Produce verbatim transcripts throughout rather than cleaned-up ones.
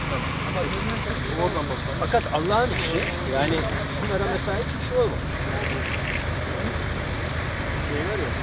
Fakat Allah'ın işi, yani şunlara mesela hiçbir şey olmamış. Şey var ya.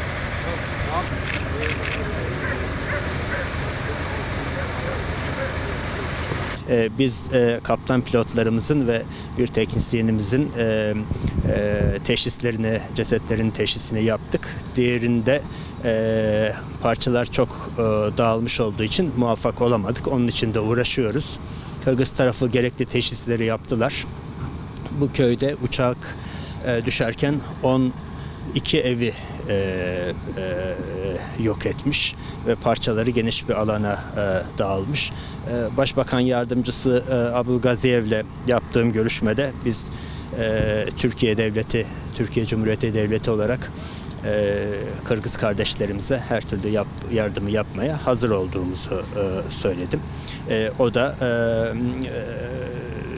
Biz e, kaptan pilotlarımızın ve bir teknisyenimizin e, e, teşhislerini, cesetlerin teşhisini yaptık. Diğerinde e, parçalar çok e, dağılmış olduğu için muvaffak olamadık. Onun için de uğraşıyoruz. Kırgız tarafı gerekli teşhisleri yaptılar. Bu köyde uçak e, düşerken on iki evi e, e, yok etmiş ve parçaları geniş bir alana e, dağılmış. E, Başbakan Yardımcısı e, Abulgaziyev'le yaptığım görüşmede biz e, Türkiye Devleti, Türkiye Cumhuriyeti Devleti olarak e, Kırgız kardeşlerimize her türlü yap, yardımı yapmaya hazır olduğumuzu e, söyledim. E, o da e, e,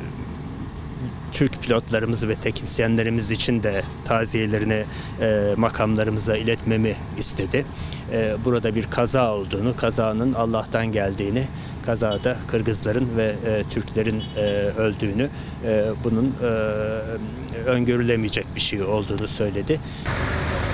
Türk pilotlarımız ve teknisyenlerimiz için de taziyelerini e, makamlarımıza iletmemi istedi. E, burada bir kaza olduğunu, kazanın Allah'tan geldiğini, kazada Kırgızların ve e, Türklerin e, öldüğünü, e, bunun e, öngörülemeyecek bir şey olduğunu söyledi.